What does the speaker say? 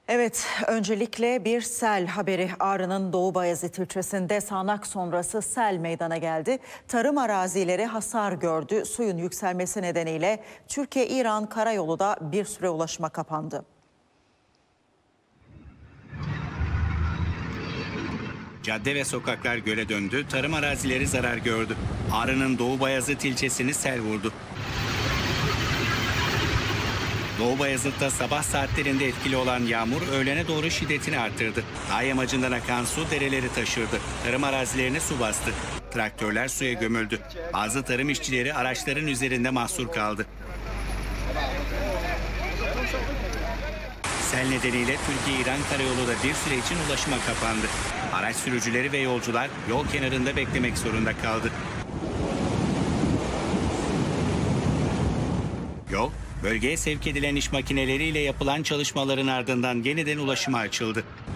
Evet, öncelikle bir sel haberi. Ağrı'nın Doğu Bayezid ilçesinde sağanak sonrası sel meydana geldi. Tarım arazileri hasar gördü. Suyun yükselmesi nedeniyle Türkiye-İran karayolu da bir süre ulaşıma kapandı. Cadde ve sokaklar göle döndü, tarım arazileri zarar gördü. Ağrı'nın Doğu Bayezid ilçesini sel vurdu. Doğu Bayezid'de sabah saatlerinde etkili olan yağmur öğlene doğru şiddetini arttırdı. Dağ yamacından akan su dereleri taşırdı. Tarım arazilerine su bastı. Traktörler suya gömüldü. Bazı tarım işçileri araçların üzerinde mahsur kaldı. Sel nedeniyle Türkiye-İran karayolu da bir süre için ulaşıma kapandı. Araç sürücüleri ve yolcular yol kenarında beklemek zorunda kaldı. Yol, bölgeye sevk edilen iş makineleriyle yapılan çalışmaların ardından yeniden ulaşıma açıldı.